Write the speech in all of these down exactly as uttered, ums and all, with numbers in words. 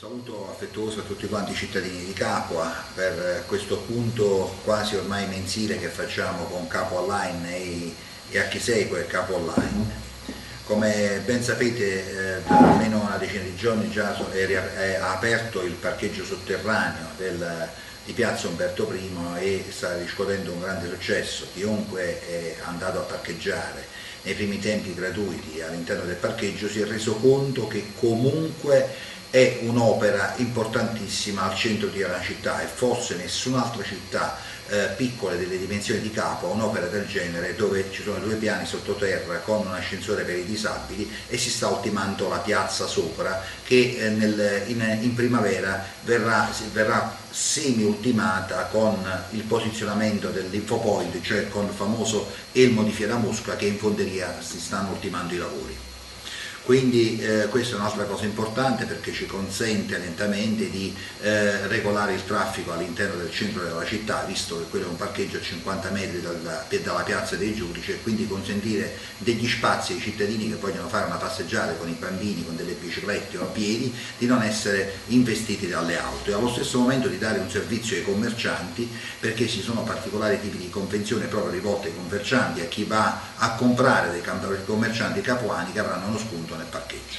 saluto affettuoso a tutti quanti i cittadini di Capua per questo appunto quasi ormai mensile che facciamo con Capua Online e, e a chi segue Capua Online. Come ben sapete, eh, da almeno una decina di giorni già è, è aperto il parcheggio sotterraneo del, di Piazza Umberto primo e sta riscuotendo un grande successo. Chiunque è andato a parcheggiare nei primi tempi gratuiti all'interno del parcheggio si è reso conto che comunque è un'opera importantissima al centro di una città e forse nessun'altra città eh, piccola delle dimensioni di Capua ha un'opera del genere, dove ci sono due piani sottoterra con un ascensore per i disabili e si sta ultimando la piazza sopra che eh, nel, in, in primavera verrà, verrà semi-ultimata con il posizionamento dell'infopoint, cioè con il famoso elmo di Fieramosca che in fonderia si stanno ultimando i lavori. Quindi eh, questa è un'altra cosa importante perché ci consente lentamente di eh, regolare il traffico all'interno del centro della città, visto che quello è un parcheggio a cinquanta metri dalla, dalla piazza dei Giudici, e quindi consentire degli spazi ai cittadini che vogliono fare una passeggiata con i bambini, con delle biciclette o a piedi, di non essere investiti dalle auto e allo stesso momento di dare un servizio ai commercianti, perché ci sono particolari tipi di convenzione proprio rivolte ai commercianti, a chi va a comprare dei commercianti capuani che avranno uno sconto nel parcheggio.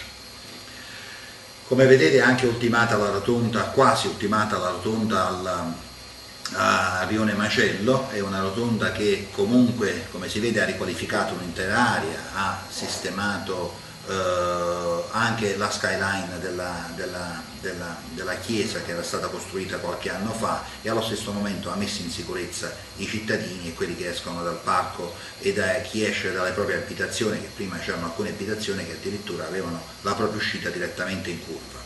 Come vedete è anche ultimata la rotonda, quasi ultimata la rotonda al, a Rione Macello, è una rotonda che comunque, come si vede, ha riqualificato un'intera area, ha sistemato eh, anche la skyline della, della, della, della chiesa che era stata costruita qualche anno fa e allo stesso momento ha messo in sicurezza i cittadini e quelli che escono dal parco e da chi esce dalle proprie abitazioni, che prima c'erano alcune abitazioni che addirittura avevano la propria uscita direttamente in curva.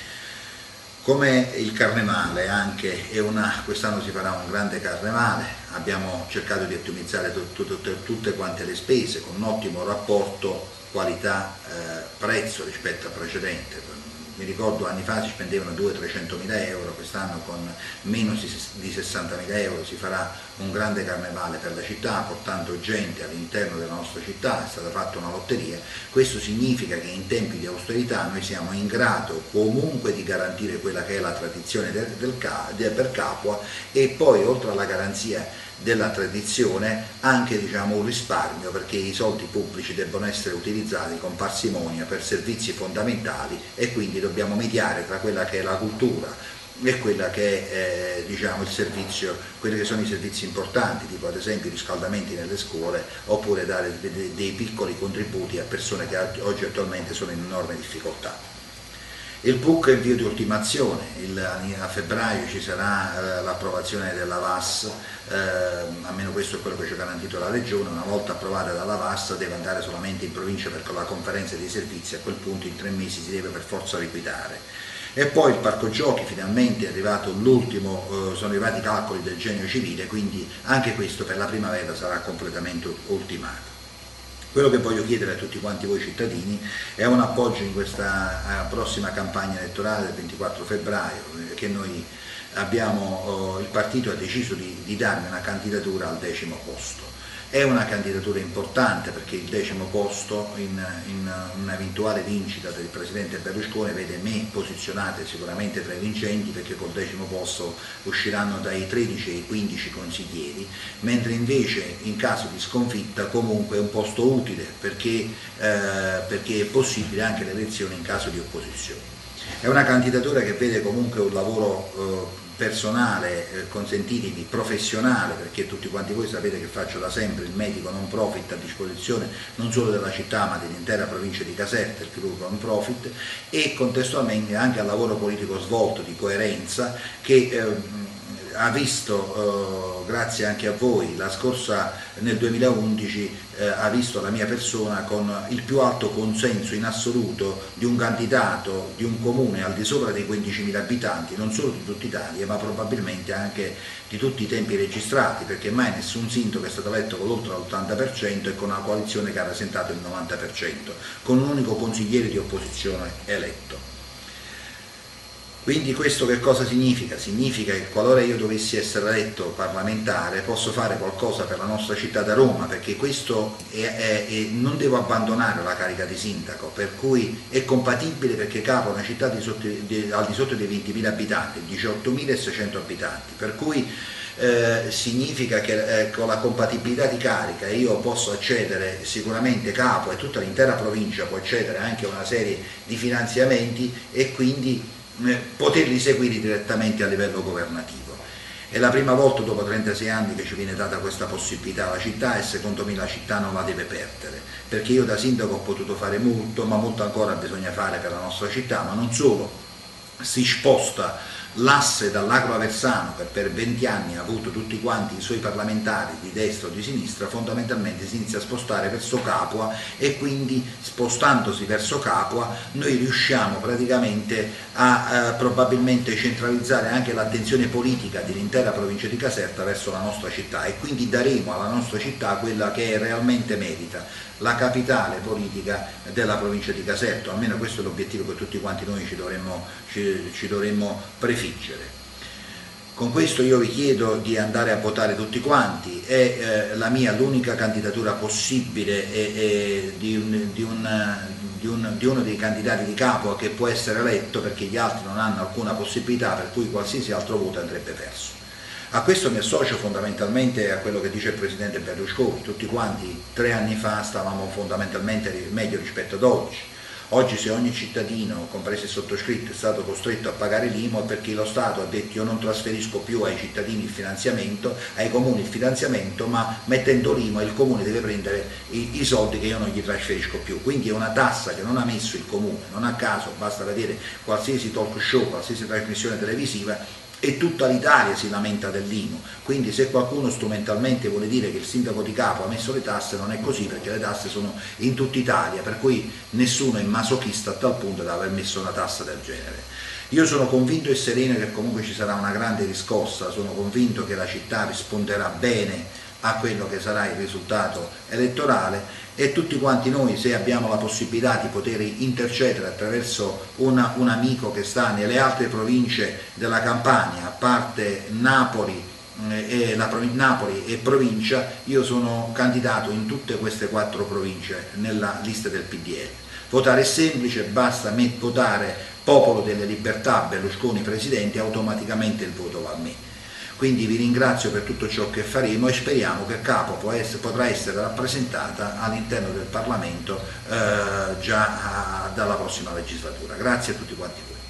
Come il carnevale, anche quest'anno si farà un grande carnevale, abbiamo cercato di ottimizzare tutte, tutte quante le spese con un ottimo rapporto qualità-prezzo eh, rispetto al precedente. Mi ricordo anni fa si spendevano duecento-trecentomila euro, quest'anno con meno di sessantamila euro si farà un grande carnevale per la città, portando gente all'interno della nostra città, è stata fatta una lotteria. Questo significa che in tempi di austerità noi siamo in grado comunque di garantire quella che è la tradizione del, del, del, per Capua e poi oltre alla garanzia della tradizione anche diciamo un risparmio, perché i soldi pubblici debbono essere utilizzati con parsimonia per servizi fondamentali e quindi dobbiamo mediare tra quella che è la cultura e quella che è eh, diciamo il servizio, quelli che sono i servizi importanti, tipo ad esempio i riscaldamenti nelle scuole, oppure dare dei, dei piccoli contributi a persone che oggi attualmente sono in enorme difficoltà. Il P U C è in via di ultimazione, il, a febbraio ci sarà eh, l'approvazione della V A S, eh, almeno questo è quello che ci ha garantito la Regione. Una volta approvata dalla V A S deve andare solamente in provincia per la conferenza dei servizi, a quel punto in tre mesi si deve per forza liquidare. E poi il parco giochi, finalmente è arrivato l'ultimo, eh, sono arrivati i calcoli del genio civile, quindi anche questo per la primavera sarà completamente ultimato. Quello che voglio chiedere a tutti quanti voi cittadini è un appoggio in questa prossima campagna elettorale del ventiquattro febbraio, che noi abbiamo, il partito ha deciso di, di darmi una candidatura al decimo posto. È una candidatura importante perché il decimo posto in, in un'eventuale vincita del Presidente Berlusconi vede me posizionate sicuramente tra i vincenti, perché col decimo posto usciranno dai tredici ai quindici consiglieri, mentre invece in caso di sconfitta comunque è un posto utile perché, eh, perché è possibile anche l'elezione in caso di opposizione. È una candidatura che vede comunque un lavoro eh, personale, eh, consentitemi, professionale, perché tutti quanti voi sapete che faccio da sempre il medico non profit a disposizione non solo della città ma dell'intera provincia di Caserta, il chirurgo non profit, e contestualmente anche al lavoro politico svolto di coerenza che eh, ha visto, eh, grazie anche a voi, la scorsa nel duemilaundici eh, ha visto la mia persona con il più alto consenso in assoluto di un candidato di un comune al di sopra dei quindicimila abitanti, non solo di tutta Italia ma probabilmente anche di tutti i tempi registrati, perché mai nessun sindaco è stato eletto con oltre l'ottanta per cento e con una coalizione che ha rasentato il novanta per cento, con un unico consigliere di opposizione eletto. Quindi questo che cosa significa? Significa che qualora io dovessi essere eletto parlamentare posso fare qualcosa per la nostra città da Roma, perché questo è, è, è, non devo abbandonare la carica di sindaco, per cui è compatibile, perché Capo è una città di sotto, di, al di sotto dei ventimila abitanti, diciottomilaseicento abitanti, per cui eh, significa che eh, con la compatibilità di carica io posso accedere, sicuramente Capo e tutta l'intera provincia può accedere anche a una serie di finanziamenti e quindi poterli seguire direttamente a livello governativo. È la prima volta dopo trentasei anni che ci viene data questa possibilità alla città e secondo me la città non la deve perdere, perché io da sindaco ho potuto fare molto, ma molto ancora bisogna fare per la nostra città, ma non solo, si sposta l'asse dall'Agro Aversano, che per venti anni ha avuto tutti quanti i suoi parlamentari di destra o di sinistra, fondamentalmente si inizia a spostare verso Capua, e quindi spostandosi verso Capua noi riusciamo praticamente a eh, probabilmente centralizzare anche l'attenzione politica dell'intera provincia di Caserta verso la nostra città, e quindi daremo alla nostra città quella che realmente merita, la capitale politica della provincia di Caserta. Almeno questo è l'obiettivo che tutti quanti noi ci dovremmo, ci, ci dovremmo prefiggere. Con questo io vi chiedo di andare a votare tutti quanti, è eh, la mia l'unica candidatura possibile è, è di, un, di, un, di, un, di uno dei candidati di Capua che può essere eletto, perché gli altri non hanno alcuna possibilità, per cui qualsiasi altro voto andrebbe perso. A questo mi associo fondamentalmente a quello che dice il Presidente Berlusconi. Tutti quanti tre anni fa stavamo fondamentalmente meglio rispetto ad oggi. Oggi se ogni cittadino, compreso il sottoscritto, è stato costretto a pagare l'I M U è perché lo Stato ha detto: io non trasferisco più ai cittadini il finanziamento, ai comuni il finanziamento, ma mettendo l'I M U il comune deve prendere i, i soldi che io non gli trasferisco più. Quindi è una tassa che non ha messo il comune, non a caso basta vedere qualsiasi talk show, qualsiasi trasmissione televisiva, e tutta l'Italia si lamenta dell'I M U. Quindi se qualcuno strumentalmente vuole dire che il sindaco di Capua ha messo le tasse, non è così, perché le tasse sono in tutta Italia, per cui nessuno è masochista a tal punto da aver messo una tassa del genere. Io sono convinto e sereno che comunque ci sarà una grande riscossa, sono convinto che la città risponderà bene a quello che sarà il risultato elettorale, e tutti quanti noi, se abbiamo la possibilità di poter intercedere attraverso una, un amico che sta nelle altre province della Campania, a parte Napoli, eh, e, la, Napoli e provincia, io sono candidato in tutte queste quattro province nella lista del P D L. Votare è semplice, basta votare Popolo delle Libertà, Berlusconi Presidente, automaticamente il voto va a me. Quindi vi ringrazio per tutto ciò che faremo e speriamo che Capo può essere, potrà essere rappresentata all'interno del Parlamento eh, già a, dalla prossima legislatura. Grazie a tutti quanti voi.